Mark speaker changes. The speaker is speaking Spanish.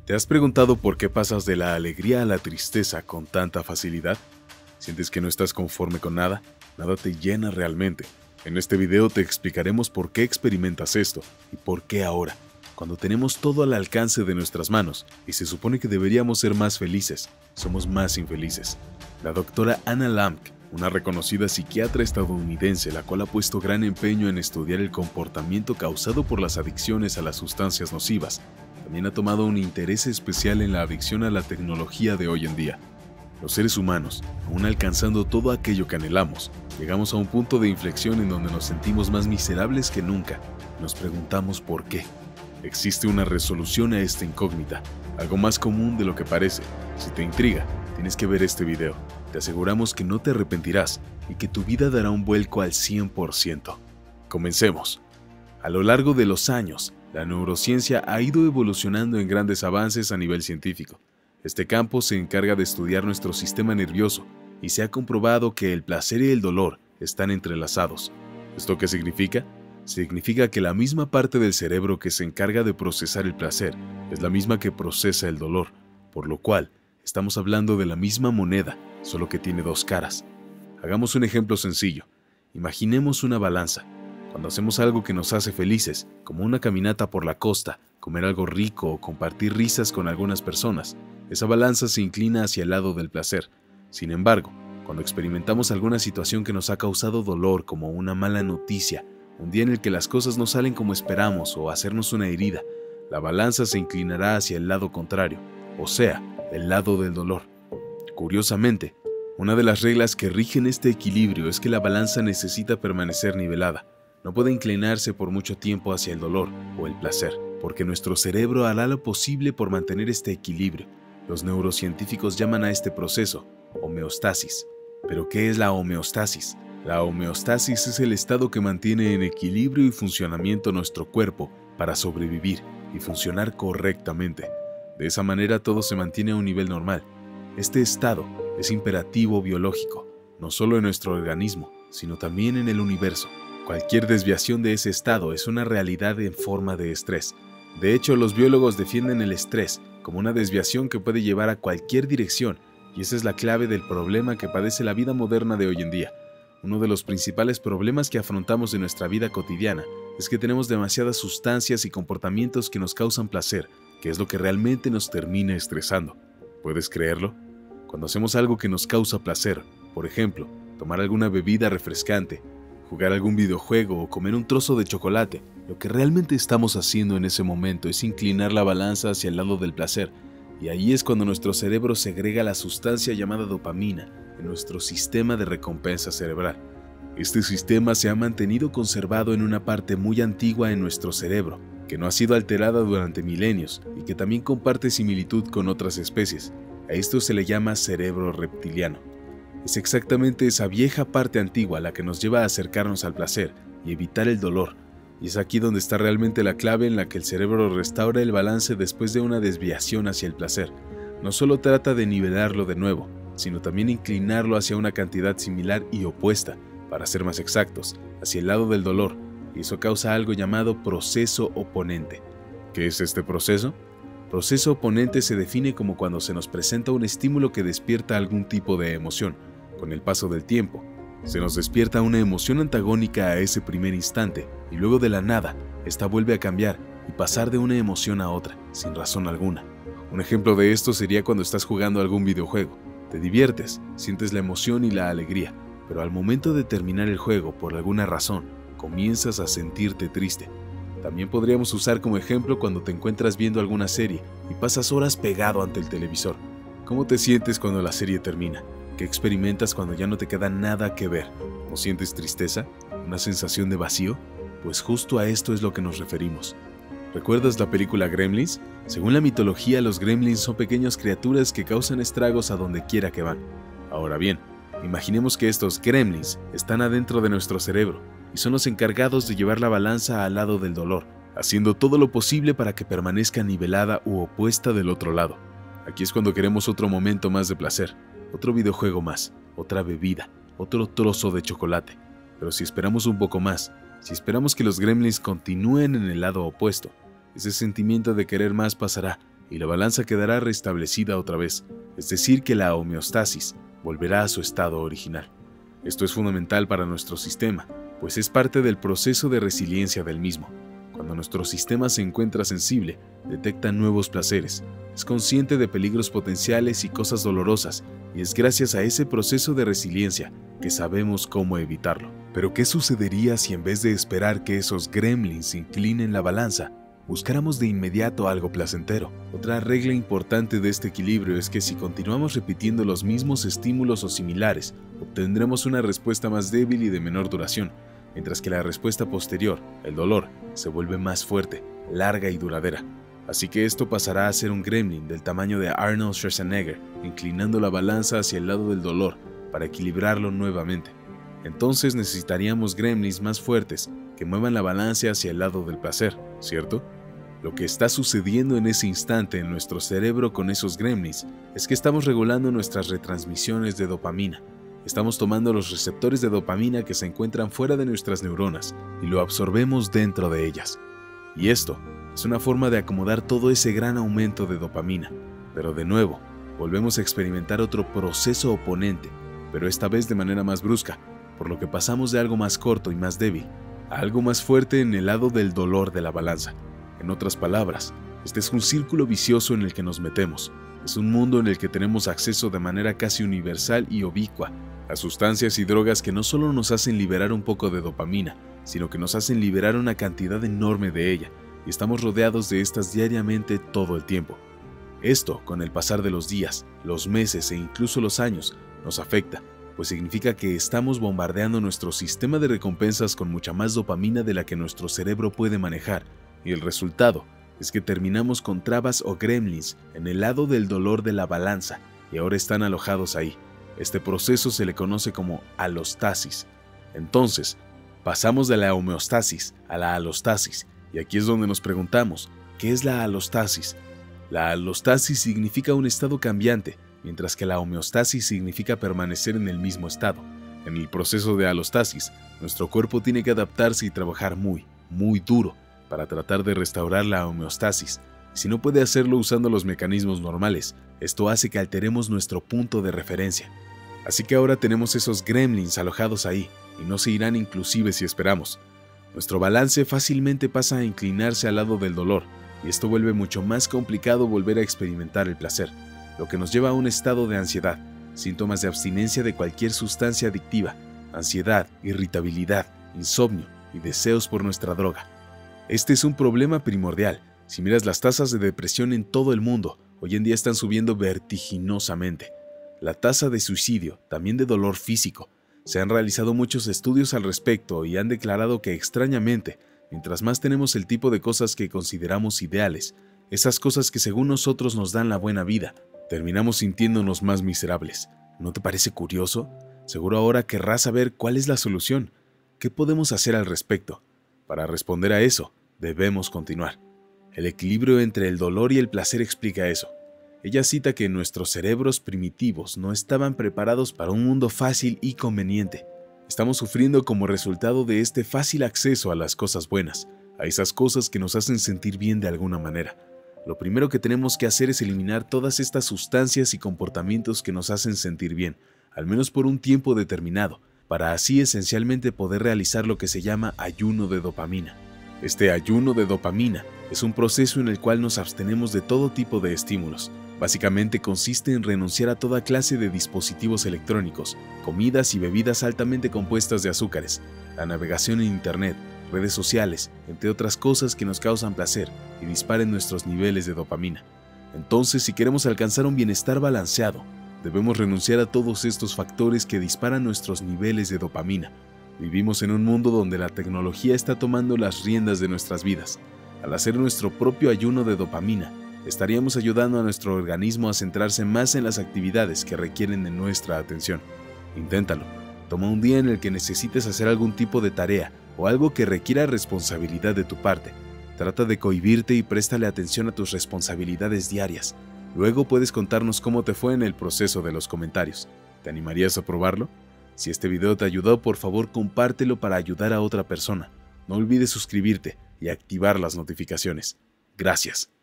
Speaker 1: ¿Te has preguntado por qué pasas de la alegría a la tristeza con tanta facilidad? ¿Sientes que no estás conforme con nada? Nada te llena realmente. En este video te explicaremos por qué experimentas esto y por qué ahora, cuando tenemos todo al alcance de nuestras manos y se supone que deberíamos ser más felices, somos más infelices. La doctora Anna Lamk, una reconocida psiquiatra estadounidense, la cual ha puesto gran empeño en estudiar el comportamiento causado por las adicciones a las sustancias nocivas, también ha tomado un interés especial en la adicción a la tecnología de hoy en día. Los seres humanos, aún alcanzando todo aquello que anhelamos, llegamos a un punto de inflexión en donde nos sentimos más miserables que nunca. Nos preguntamos por qué. Existe una resolución a esta incógnita, algo más común de lo que parece. Si te intriga, tienes que ver este video. Te aseguramos que no te arrepentirás y que tu vida dará un vuelco al 100%. Comencemos. A lo largo de los años, la neurociencia ha ido evolucionando en grandes avances a nivel científico. Este campo se encarga de estudiar nuestro sistema nervioso y se ha comprobado que el placer y el dolor están entrelazados. ¿Esto qué significa? Significa que la misma parte del cerebro que se encarga de procesar el placer es la misma que procesa el dolor, por lo cual estamos hablando de la misma moneda, solo que tiene dos caras. Hagamos un ejemplo sencillo. Imaginemos una balanza. Cuando hacemos algo que nos hace felices, como una caminata por la costa, comer algo rico o compartir risas con algunas personas, esa balanza se inclina hacia el lado del placer. Sin embargo, cuando experimentamos alguna situación que nos ha causado dolor, como una mala noticia, un día en el que las cosas no salen como esperamos o hacernos una herida, la balanza se inclinará hacia el lado contrario, o sea, el lado del dolor. Curiosamente, una de las reglas que rigen este equilibrio es que la balanza necesita permanecer nivelada. No puede inclinarse por mucho tiempo hacia el dolor o el placer, porque nuestro cerebro hará lo posible por mantener este equilibrio. Los neurocientíficos llaman a este proceso homeostasis. ¿Pero qué es la homeostasis? La homeostasis es el estado que mantiene en equilibrio y funcionamiento nuestro cuerpo para sobrevivir y funcionar correctamente. De esa manera todo se mantiene a un nivel normal. Este estado es imperativo biológico, no solo en nuestro organismo, sino también en el universo. Cualquier desviación de ese estado es una realidad en forma de estrés. De hecho, los biólogos defienden el estrés como una desviación que puede llevar a cualquier dirección, y esa es la clave del problema que padece la vida moderna de hoy en día. Uno de los principales problemas que afrontamos en nuestra vida cotidiana es que tenemos demasiadas sustancias y comportamientos que nos causan placer, que es lo que realmente nos termina estresando. ¿Puedes creerlo? Cuando hacemos algo que nos causa placer, por ejemplo, tomar alguna bebida refrescante, jugar algún videojuego o comer un trozo de chocolate, lo que realmente estamos haciendo en ese momento es inclinar la balanza hacia el lado del placer, y ahí es cuando nuestro cerebro segrega la sustancia llamada dopamina en nuestro sistema de recompensa cerebral. Este sistema se ha mantenido conservado en una parte muy antigua en nuestro cerebro, que no ha sido alterada durante milenios y que también comparte similitud con otras especies. A esto se le llama cerebro reptiliano. Es exactamente esa vieja parte antigua la que nos lleva a acercarnos al placer y evitar el dolor. Y es aquí donde está realmente la clave en la que el cerebro restaura el balance después de una desviación hacia el placer. No solo trata de nivelarlo de nuevo, sino también inclinarlo hacia una cantidad similar y opuesta, para ser más exactos, hacia el lado del dolor, y eso causa algo llamado proceso oponente. ¿Qué es este proceso? Proceso oponente se define como cuando se nos presenta un estímulo que despierta algún tipo de emoción. Con el paso del tiempo, se nos despierta una emoción antagónica a ese primer instante y luego de la nada, esta vuelve a cambiar y pasar de una emoción a otra, sin razón alguna. Un ejemplo de esto sería cuando estás jugando algún videojuego. Te diviertes, sientes la emoción y la alegría, pero al momento de terminar el juego, por alguna razón, comienzas a sentirte triste. También podríamos usar como ejemplo cuando te encuentras viendo alguna serie y pasas horas pegado ante el televisor. ¿Cómo te sientes cuando la serie termina? ¿Qué experimentas cuando ya no te queda nada que ver? ¿No sientes tristeza? ¿Una sensación de vacío? Pues justo a esto es lo que nos referimos. ¿Recuerdas la película Gremlins? Según la mitología, los gremlins son pequeñas criaturas que causan estragos a donde quiera que van. Ahora bien, imaginemos que estos gremlins están adentro de nuestro cerebro y son los encargados de llevar la balanza al lado del dolor, haciendo todo lo posible para que permanezca nivelada u opuesta del otro lado. Aquí es cuando queremos otro momento más de placer. Otro videojuego más, otra bebida, otro trozo de chocolate. Pero si esperamos un poco más, si esperamos que los gremlins continúen en el lado opuesto, ese sentimiento de querer más pasará y la balanza quedará restablecida otra vez, es decir, que la homeostasis volverá a su estado original. Esto es fundamental para nuestro sistema, pues es parte del proceso de resiliencia del mismo. Cuando nuestro sistema se encuentra sensible, detecta nuevos placeres, es consciente de peligros potenciales y cosas dolorosas, y es gracias a ese proceso de resiliencia que sabemos cómo evitarlo. Pero ¿qué sucedería si en vez de esperar que esos gremlins inclinen la balanza, buscáramos de inmediato algo placentero? Otra regla importante de este equilibrio es que si continuamos repitiendo los mismos estímulos o similares, obtendremos una respuesta más débil y de menor duración, mientras que la respuesta posterior, el dolor, se vuelve más fuerte, larga y duradera. Así que esto pasará a ser un gremlin del tamaño de Arnold Schwarzenegger, inclinando la balanza hacia el lado del dolor para equilibrarlo nuevamente. Entonces necesitaríamos gremlins más fuertes que muevan la balanza hacia el lado del placer, ¿cierto? Lo que está sucediendo en ese instante en nuestro cerebro con esos gremlins es que estamos regulando nuestras retransmisiones de dopamina. Estamos tomando los receptores de dopamina que se encuentran fuera de nuestras neuronas y lo absorbemos dentro de ellas. Y esto es una forma de acomodar todo ese gran aumento de dopamina. Pero de nuevo, volvemos a experimentar otro proceso oponente, pero esta vez de manera más brusca, por lo que pasamos de algo más corto y más débil a algo más fuerte en el lado del dolor de la balanza. En otras palabras, este es un círculo vicioso en el que nos metemos. Es un mundo en el que tenemos acceso de manera casi universal y ubicua a sustancias y drogas que no solo nos hacen liberar un poco de dopamina, sino que nos hacen liberar una cantidad enorme de ella, y estamos rodeados de estas diariamente todo el tiempo. Esto, con el pasar de los días, los meses e incluso los años, nos afecta, pues significa que estamos bombardeando nuestro sistema de recompensas con mucha más dopamina de la que nuestro cerebro puede manejar, y el resultado es que terminamos con trabas o gremlins en el lado del dolor de la balanza, y ahora están alojados ahí. Este proceso se le conoce como alostasis. Entonces, pasamos de la homeostasis a la alostasis, y aquí es donde nos preguntamos, ¿qué es la alostasis? La alostasis significa un estado cambiante, mientras que la homeostasis significa permanecer en el mismo estado. En el proceso de alostasis, nuestro cuerpo tiene que adaptarse y trabajar muy duro para tratar de restaurar la homeostasis. Si no puede hacerlo usando los mecanismos normales, esto hace que alteremos nuestro punto de referencia. Así que ahora tenemos esos gremlins alojados ahí, y no se irán inclusive si esperamos. Nuestro balance fácilmente pasa a inclinarse al lado del dolor, y esto vuelve mucho más complicado volver a experimentar el placer, lo que nos lleva a un estado de ansiedad, síntomas de abstinencia de cualquier sustancia adictiva, ansiedad, irritabilidad, insomnio y deseos por nuestra droga. Este es un problema primordial. Si miras las tasas de depresión en todo el mundo, hoy en día están subiendo vertiginosamente. La tasa de suicidio, también de dolor físico. Se han realizado muchos estudios al respecto y han declarado que extrañamente, mientras más tenemos el tipo de cosas que consideramos ideales, esas cosas que según nosotros nos dan la buena vida, terminamos sintiéndonos más miserables. ¿No te parece curioso? Seguro ahora querrás saber cuál es la solución. ¿Qué podemos hacer al respecto? Para responder a eso, debemos continuar. El equilibrio entre el dolor y el placer explica eso. Ella cita que nuestros cerebros primitivos no estaban preparados para un mundo fácil y conveniente. Estamos sufriendo como resultado de este fácil acceso a las cosas buenas, a esas cosas que nos hacen sentir bien de alguna manera. Lo primero que tenemos que hacer es eliminar todas estas sustancias y comportamientos que nos hacen sentir bien, al menos por un tiempo determinado, para así esencialmente poder realizar lo que se llama ayuno de dopamina. Este ayuno de dopamina es un proceso en el cual nos abstenemos de todo tipo de estímulos. Básicamente consiste en renunciar a toda clase de dispositivos electrónicos, comidas y bebidas altamente compuestas de azúcares, la navegación en Internet, redes sociales, entre otras cosas que nos causan placer y disparen nuestros niveles de dopamina. Entonces, si queremos alcanzar un bienestar balanceado, debemos renunciar a todos estos factores que disparan nuestros niveles de dopamina. Vivimos en un mundo donde la tecnología está tomando las riendas de nuestras vidas. Al hacer nuestro propio ayuno de dopamina, estaríamos ayudando a nuestro organismo a centrarse más en las actividades que requieren de nuestra atención. Inténtalo. Toma un día en el que necesites hacer algún tipo de tarea o algo que requiera responsabilidad de tu parte. Trata de cohibirte y préstale atención a tus responsabilidades diarias. Luego puedes contarnos cómo te fue en el proceso de los comentarios. ¿Te animarías a probarlo? Si este video te ayudó, por favor compártelo para ayudar a otra persona. No olvides suscribirte y activar las notificaciones. Gracias.